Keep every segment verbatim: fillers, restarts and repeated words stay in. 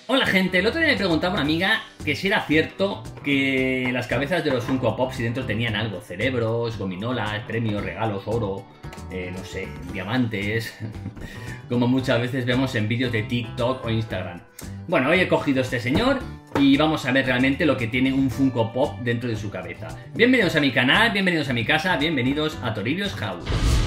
Hola gente, el otro día me preguntaba una amiga que si era cierto que las cabezas de los Funko Pop si dentro tenían algo, cerebros, gominolas, premios, regalos, oro, eh, no sé, diamantes, como muchas veces vemos en vídeos de TikTok o Instagram. Bueno, hoy he cogido a este señor y vamos a ver realmente lo que tiene un Funko Pop dentro de su cabeza. Bienvenidos a mi canal, bienvenidos a mi casa, bienvenidos a Toribio's House.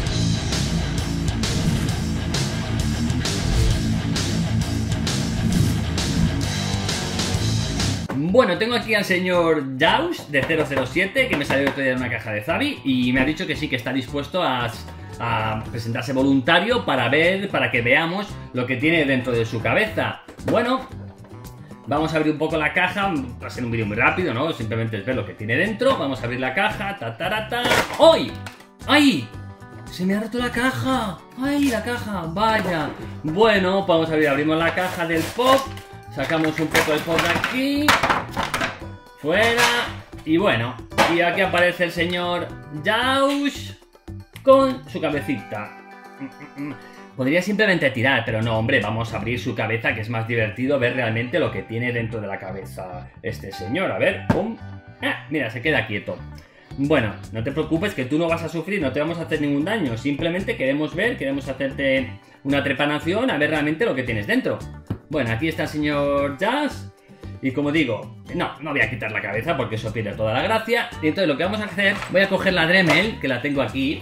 Bueno, tengo aquí al señor Jaws de cero cero siete, que me salió el otro día en una caja de Zavi y me ha dicho que sí, que está dispuesto a, a presentarse voluntario para ver, para que veamos lo que tiene dentro de su cabeza. Bueno, vamos a abrir un poco la caja, va a ser un vídeo muy rápido, ¿no? Simplemente es ver lo que tiene dentro. Vamos a abrir la caja, ta ta ta ta. ¡Ay! ¡Ay! ¡Se me ha roto la caja! ¡Ay, la caja! ¡Vaya! Bueno, vamos a abrir, abrimos la caja del pop. Sacamos un poco el pop de aquí. Fuera. Y bueno, y aquí aparece el señor Jaws con su cabecita. Podría simplemente tirar, pero no, hombre, vamos a abrir su cabeza, que es más divertido ver realmente lo que tiene dentro de la cabeza este señor. A ver, pum. Ah, mira, se queda quieto. Bueno, no te preocupes, que tú no vas a sufrir, no te vamos a hacer ningún daño. Simplemente queremos ver, queremos hacerte una trepanación a ver realmente lo que tienes dentro. Bueno, aquí está el señor Jazz. Y como digo, no, no voy a quitar la cabeza porque eso pierde toda la gracia. Y entonces lo que vamos a hacer, voy a coger la Dremel, que la tengo aquí.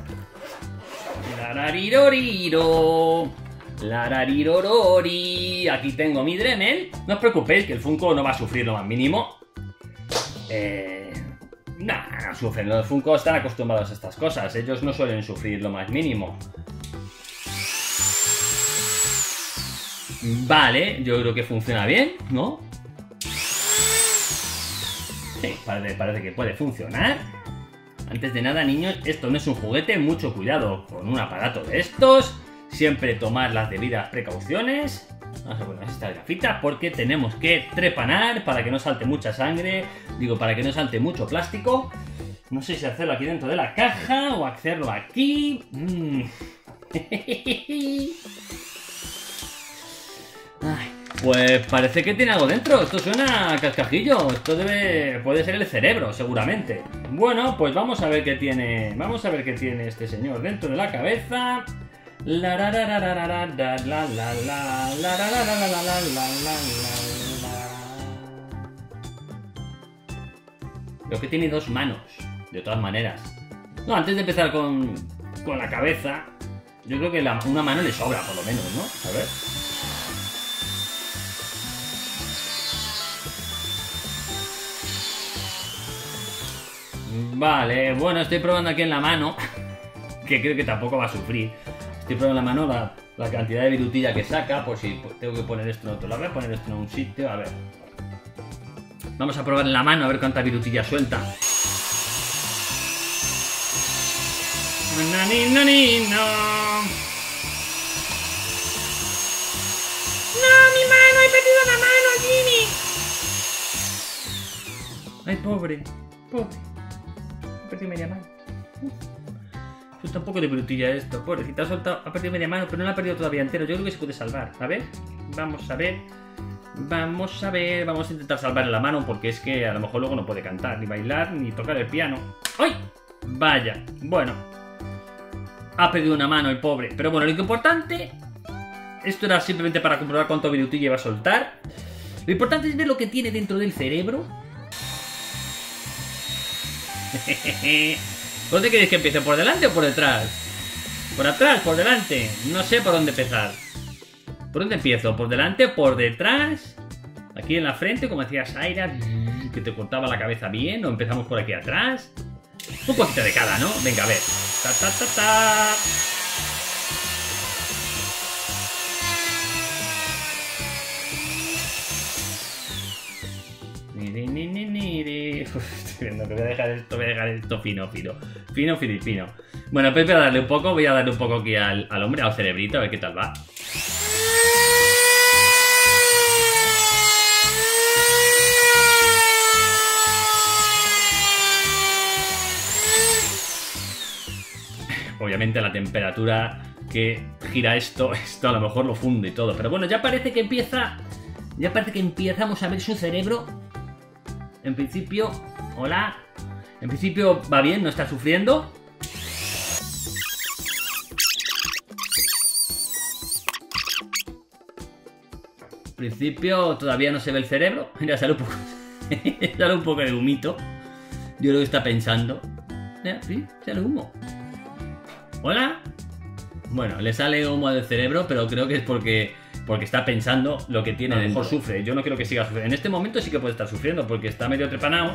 Larariroriro. Lararirorori. Aquí tengo mi Dremel. No os preocupéis, que el Funko no va a sufrir lo más mínimo. Eh... Nah, no sufren. Los Funko están acostumbrados a estas cosas. Ellos no suelen sufrir lo más mínimo. Vale, yo creo que funciona bien, ¿no? Sí, parece, parece que puede funcionar. Antes de nada, niños, esto no es un juguete, mucho cuidado con un aparato de estos. Siempre tomar las debidas precauciones. Vamos a poner esta gafita porque tenemos que trepanar para que no salte mucha sangre. Digo, para que no salte mucho plástico. No sé si hacerlo aquí dentro de la caja o hacerlo aquí. Mm. Ay, pues parece que tiene algo dentro. Esto suena a cascajillo. Esto debe... puede ser el cerebro, seguramente. Bueno, pues vamos a ver qué tiene. Vamos a ver qué tiene este señor dentro de la cabeza. La la la la la la la la la la la la la la la la. Creo que tiene dos manos, de todas maneras. No, antes de empezar con, con la cabeza, yo creo que la, una mano le sobra, por lo menos, ¿no? A ver. Vale, bueno, estoy probando aquí en la mano, que creo que tampoco va a sufrir. Estoy probando en la mano la, la cantidad de virutilla que saca, por si tengo que poner esto en otro lado. Voy a poner esto en un sitio, a ver. Vamos a probar en la mano a ver cuánta virutilla suelta. ¡Nani, nani, no! ¡No, mi mano! ¡He perdido la mano, Jimmy! ¡Ay, pobre! ¡Pobre! He perdido media mano. Uf. Suelta un poco de brutilla esto. Pobrecita, ha soltado, ha perdido media mano, pero no la ha perdido todavía entero. Yo creo que se puede salvar. A ver, vamos a ver. Vamos a ver. Vamos a intentar salvarle la mano, porque es que a lo mejor luego no puede cantar, ni bailar, ni tocar el piano. ¡Ay! Vaya. Bueno. Ha perdido una mano el pobre. Pero bueno, lo importante... Esto era simplemente para comprobar cuánto virutilla iba a soltar. Lo importante es ver lo que tiene dentro del cerebro. ¿Dónde queréis que empiece? ¿Por delante o por detrás? ¿Por atrás? ¿Por delante? No sé por dónde empezar. ¿Por dónde empiezo? ¿Por delante? ¿Por detrás? ¿Aquí en la frente? Como decía Zaira, que te cortaba la cabeza bien. ¿O empezamos por aquí atrás? Un poquito de cada, ¿no? Venga, a ver. Ta, ta, ta, ta. Ni, ni, ni, ni, ni. Uf, estoy viendo que voy a dejar esto, voy a dejar esto fino, fino. Fino, filipino. Bueno, pues voy a darle un poco, voy a darle un poco aquí al, al hombre, al cerebrito, a ver qué tal va. Obviamente la temperatura que gira esto, esto a lo mejor lo funde y todo. Pero bueno, ya parece que empieza Ya parece que empezamos a ver su cerebro. En principio, hola. En principio va bien, no está sufriendo. En principio todavía no se ve el cerebro. Mira, sale un poco, sale un poco de humito. Yo lo que está pensando. Mira, sí, sale humo. Hola. Bueno, le sale humo del cerebro, pero creo que es porque, porque está pensando lo que tiene dentro. Mejor sufre. Yo no quiero que siga sufriendo. En este momento sí que puede estar sufriendo porque está medio trepanado.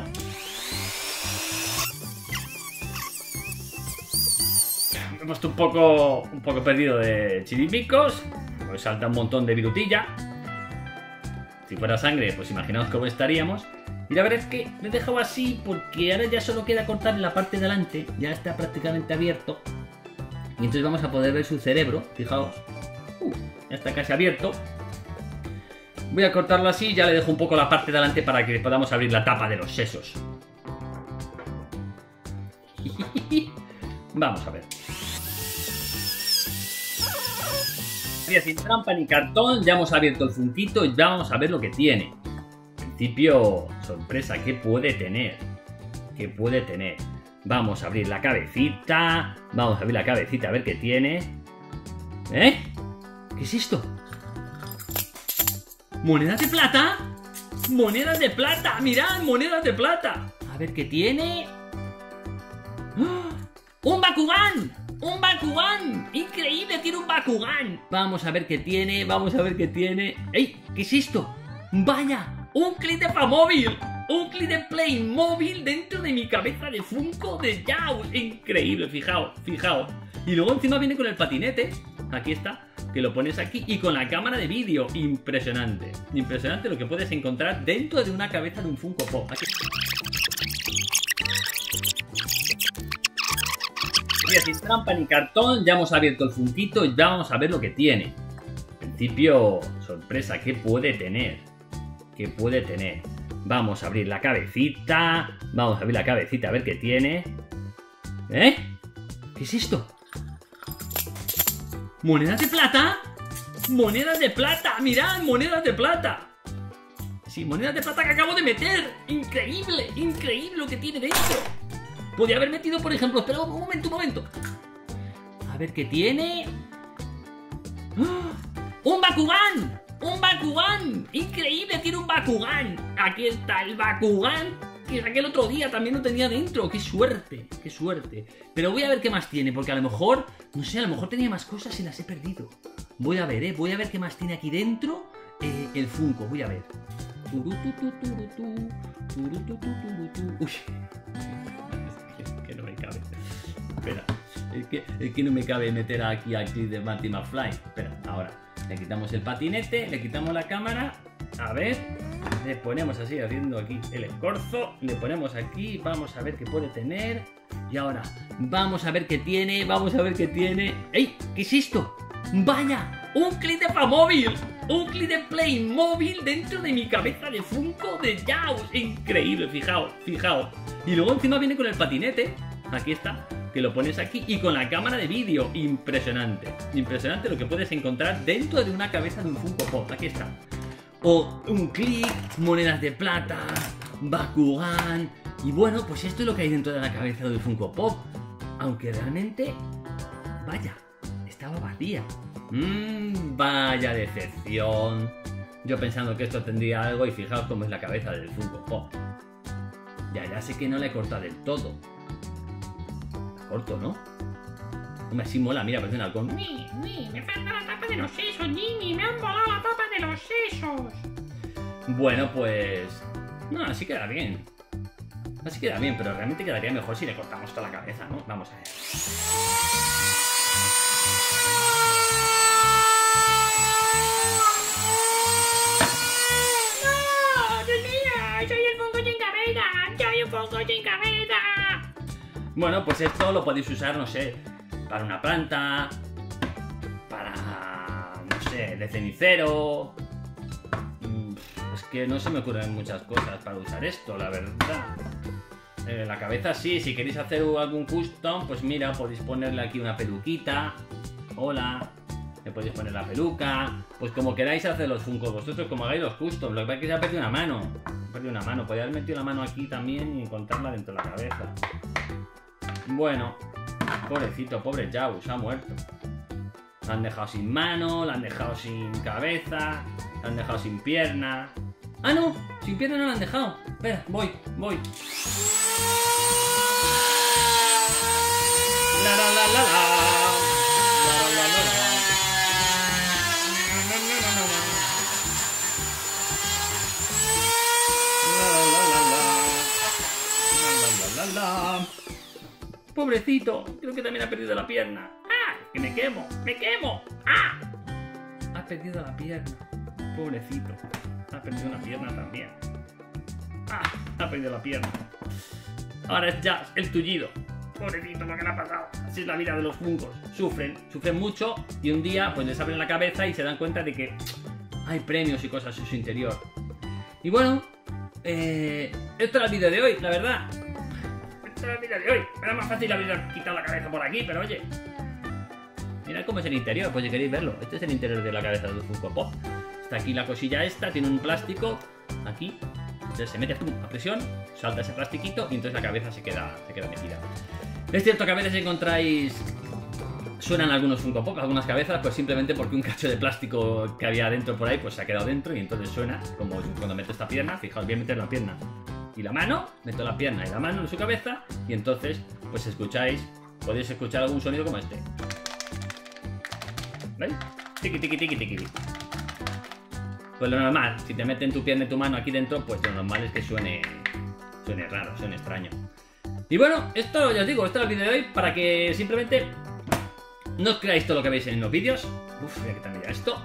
Me he puesto un poco, un poco perdido de chirimicos. Pues salta un montón de virutilla. Si fuera sangre, pues imaginaos cómo estaríamos. Y la verdad es que lo he dejado así porque ahora ya solo queda cortar la parte de delante. Ya está prácticamente abierto. Y entonces vamos a poder ver su cerebro. Fijaos. Uh, ya está casi abierto. Voy a cortarlo así. Ya le dejo un poco la parte de delante para que podamos abrir la tapa de los sesos. Vamos a ver. Sin trampa ni cartón, ya hemos abierto el funquito y ya vamos a ver lo que tiene. En principio, sorpresa, ¿qué puede tener? ¿Qué puede tener? Vamos a abrir la cabecita. Vamos a abrir la cabecita a ver qué tiene. ¿Eh? ¿Qué es esto? ¿Monedas de plata? ¡Monedas de plata! ¡Mirad! ¡Monedas de plata! A ver qué tiene. ¡Oh! ¡Un Bakugan! ¡Un Bakugan! ¡Increíble! ¡Tiene un Bakugan! Vamos a ver qué tiene, vamos a ver qué tiene. ¡Ey! ¿Qué es esto? ¡Vaya! ¡Un clip de Playmobil! ¡Un clip de Playmobil dentro de mi cabeza de Funko de Jaws! ¡Increíble! Fijaos, fijaos. Y luego encima viene con el patinete. Aquí está. Que lo pones aquí y con la cámara de vídeo. Impresionante. Impresionante lo que puedes encontrar dentro de una cabeza de un Funko Pop. Aquí. Sin trampa ni cartón, ya hemos abierto el funquito y ya vamos a ver lo que tiene. En principio, sorpresa, ¿qué puede tener? ¿Qué puede tener? Vamos a abrir la cabecita. Vamos a abrir la cabecita a ver qué tiene. ¿Eh? ¿Qué es esto? ¿Monedas de plata? ¡Monedas de plata! ¡Mirad! ¡Monedas de plata! Sí, monedas de plata que acabo de meter. ¡Increíble! ¡Increíble lo que tiene dentro! Podría haber metido, por ejemplo... Espera un momento, un momento. A ver qué tiene. ¡Oh! ¡Un Bakugan! ¡Un Bakugan! ¡Increíble! Tiene un Bakugan. Aquí está el Bakugan que saqué el otro día. También lo tenía dentro. ¡Qué suerte! ¡Qué suerte! Pero voy a ver qué más tiene. Porque a lo mejor... No sé, a lo mejor tenía más cosas y las he perdido. Voy a ver, ¿eh? Voy a ver qué más tiene aquí dentro eh, el Funko. Voy a ver. Uy. Que no me cabe. Espera. Es que, es que no me cabe meter aquí al clip de Marty McFly. Espera, ahora. Le quitamos el patinete, le quitamos la cámara. A ver. Le ponemos así, haciendo aquí el escorzo. Le ponemos aquí. Vamos a ver qué puede tener. Y ahora, vamos a ver qué tiene. Vamos a ver qué tiene. ¡Ey! ¿Qué es esto? ¡Vaya! ¡Un clip de Playmobil! ¡Un clip de Playmobil dentro de mi cabeza de Funko de Jaws! ¡Increíble! Fijaos, fijaos. Y luego encima viene con el patinete. Aquí está. Que lo pones aquí y con la cámara de vídeo. Impresionante. Impresionante lo que puedes encontrar dentro de una cabeza de un Funko Pop. Aquí está. O un clip, monedas de plata, Bakugan. Y bueno, pues esto es lo que hay dentro de la cabeza del Funko Pop. Aunque realmente... Vaya, estaba vacía. Mmm, vaya decepción. Yo pensando que esto tendría algo y fijaos cómo es la cabeza del Funko Pop. Ya, ya sé que no la he cortado del todo. La corto, ¿no? Hombre, así mola, mira, parece un halcón. ¡Mi, mi! ¡Me falta la tapa de los sesos, Jimmy! ¡Me han volado la tapa de los sesos! Bueno, pues... No, así queda bien. Así queda bien, pero realmente quedaría mejor si le cortamos toda la cabeza, ¿no? Vamos a ver. ¡No! ¡Dios mío! ¡Soy el Funko sin cabeza! ¡Soy un Funko sin cabeza! Bueno, pues esto lo podéis usar, no sé, para una planta, para, no sé, de cenicero. Es que no se me ocurren muchas cosas para usar esto, la verdad. Eh, la cabeza sí, si queréis hacer algún custom, pues mira, podéis ponerle aquí una peluquita. Hola. le podéis poner la peluca, pues como queráis hacer los Funkos vosotros, como hagáis los custom. Lo que pasa es que se ha perdido una mano, ha perdido una mano, podría haber metido la mano aquí también y encontrarla dentro de la cabeza. Bueno, pobrecito, pobre Jau, se ha muerto. La han dejado sin mano, la han dejado sin cabeza, la han dejado sin pierna. ¡Ah, no! Sin pierna no la han dejado. Espera, voy, voy. La la la la la. La la la la la. La la la la. La la la la. Pobrecito, creo que también ha perdido la pierna. ¡Ah! ¡Que me quemo! ¡Me quemo! ¡Ah! Ha perdido la pierna. Pobrecito. Ha perdido una pierna también. ¡Ah! Ha perdido la pierna. Ahora es ya el tullido. Pobrecito lo que le ha pasado. Así es la vida de los Funkos. Sufren, sufren mucho y un día pues les abren la cabeza y se dan cuenta de que hay premios y cosas en su interior. Y bueno, eh, esto era el vídeo de hoy, la verdad. Esto era el vídeo de hoy. Era más fácil haber quitado la cabeza por aquí, pero oye. Mirad cómo es el interior, pues si queréis verlo. Este es el interior de la cabeza del Funko Pop. Está aquí la cosilla esta, tiene un plástico aquí. Entonces se mete a presión, salta ese plastiquito y entonces la cabeza se queda, se queda metida. Es cierto que a veces encontráis... Suenan algunos Funko Pop, algunas cabezas, pues simplemente porque un cacho de plástico que había dentro por ahí pues se ha quedado dentro y entonces suena, como cuando meto esta pierna, fijaos, voy a meter la pierna y la mano, meto la pierna y la mano en su cabeza y entonces pues escucháis, podéis escuchar algún sonido como este. ¿Veis? Tiki tiki tiki tiki. Pues lo normal, si te meten tu pierna y tu mano aquí dentro, pues lo normal es que suene, suene raro, suene extraño. Y bueno, esto ya os digo, esto es el vídeo de hoy para que simplemente no os creáis todo lo que veis en los vídeos. Uf, voy a quitarme ya esto.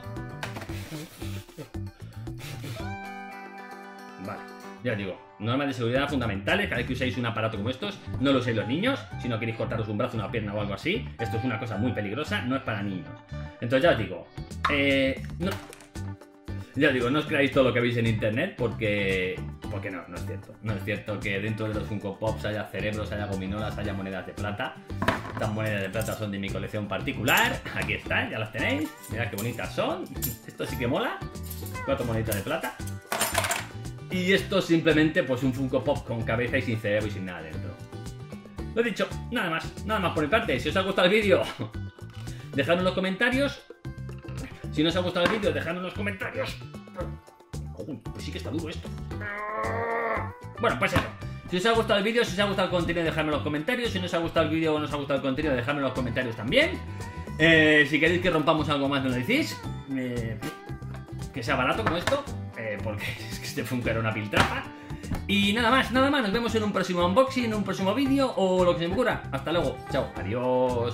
Vale, ya os digo, normas de seguridad fundamentales. Cada vez que uséis un aparato como estos, no lo uséis los niños. Si no queréis cortaros un brazo, una pierna o algo así, esto es una cosa muy peligrosa, no es para niños. Entonces ya os digo, eh, no, ya os digo, no os creáis todo lo que veis en internet porque, porque no, no es cierto. No es cierto que dentro de los Funko Pops haya cerebros, haya gominolas, haya monedas de plata. Estas monedas de plata son de mi colección particular. Aquí están, ya las tenéis. Mirad qué bonitas son. Esto sí que mola. Cuatro moneditas de plata. Y esto simplemente pues un Funko Pop con cabeza y sin cerebro y sin nada dentro. Lo he dicho, nada más, nada más por mi parte. Si os ha gustado el vídeo, dejadme en los comentarios. Si no os ha gustado el vídeo, dejadme en los comentarios. Uy, pues sí que está duro esto. Bueno, pues eso. Si os ha gustado el vídeo, si os ha gustado el contenido, dejadme en los comentarios. Si no os ha gustado el vídeo o no os ha gustado el contenido, dejadme en los comentarios también. Eh, si queréis que rompamos algo más, me lo decís. Eh, que sea barato como esto. Eh, porque es que este Funko era una piltrafa. Y nada más, nada más. Nos vemos en un próximo unboxing, en un próximo vídeo o lo que se me ocurra. Hasta luego. Chao. Adiós.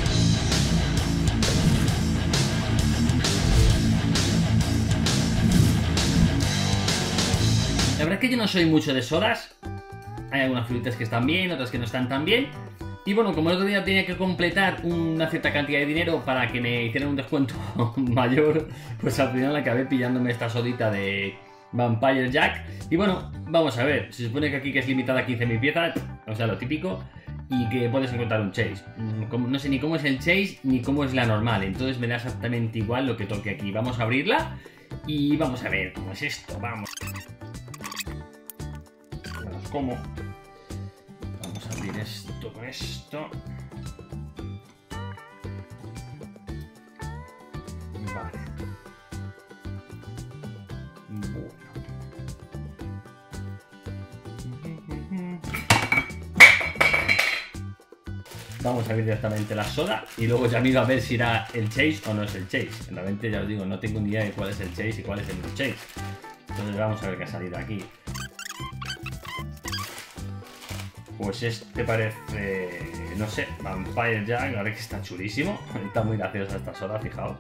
La verdad es que yo no soy mucho de sodas. Hay algunas frutas que están bien, otras que no están tan bien. Y bueno, como el otro día tenía que completar una cierta cantidad de dinero para que me hicieran un descuento mayor, pues al final acabé pillándome esta sodita de Vampire Jack. Y bueno, vamos a ver. Se supone que aquí que es limitada a quince mil piezas, o sea, lo típico. Y que puedes encontrar un chase. No sé ni cómo es el chase ni cómo es la normal. Entonces me da exactamente igual lo que toque aquí. Vamos a abrirla y vamos a ver cómo es esto. Vamos. ¿Cómo? Vamos a abrir esto con esto. Vale. Bueno. Vamos a abrir directamente la soda y luego ya miro a ver si era el chase o no es el chase. Realmente ya os digo, no tengo ni idea de cuál es el chase y cuál es el no chase. Entonces vamos a ver qué ha salido aquí. Pues este parece, no sé, Vampire Jack, la verdad que está chulísimo. Está muy graciosa esta soda, fijaos.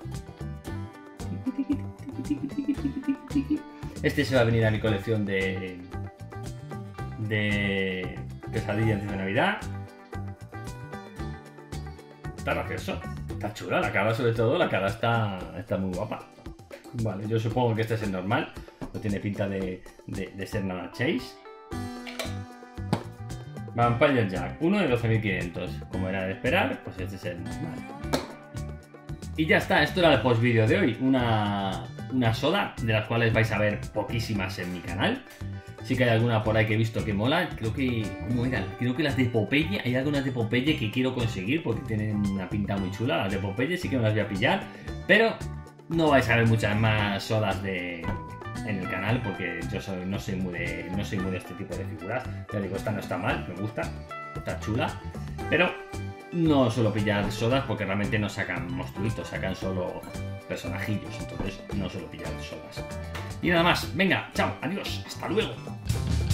Este se va a venir a mi colección de de pesadillas de Navidad. Está gracioso, está chula la cara, sobre todo la cara está, está muy guapa. Vale, yo supongo que este es el normal, no tiene pinta de, de, de ser nada chase. Vampire Jack, uno de doce mil quinientos. Como era de esperar, pues este es el normal. Y ya está, esto era el post vídeo de hoy. Una, una soda, de las cuales vais a ver poquísimas en mi canal. Sí que hay alguna por ahí que he visto que mola. Creo que... ¿Cómo eran? Creo que las de Popeye. Hay algunas de Popeye que quiero conseguir porque tienen una pinta muy chula. Las de Popeye sí que me las voy a pillar. Pero no vais a ver muchas más sodas de... en el canal porque yo soy, no, soy muy de, no soy muy de este tipo de figuras. Ya digo, esta no está mal, me gusta. Está chula. Pero no suelo pillar sodas porque realmente no sacan monstruitos. Sacan solo personajillos. Entonces no suelo pillar sodas. Y nada más, venga, chao, adiós, hasta luego.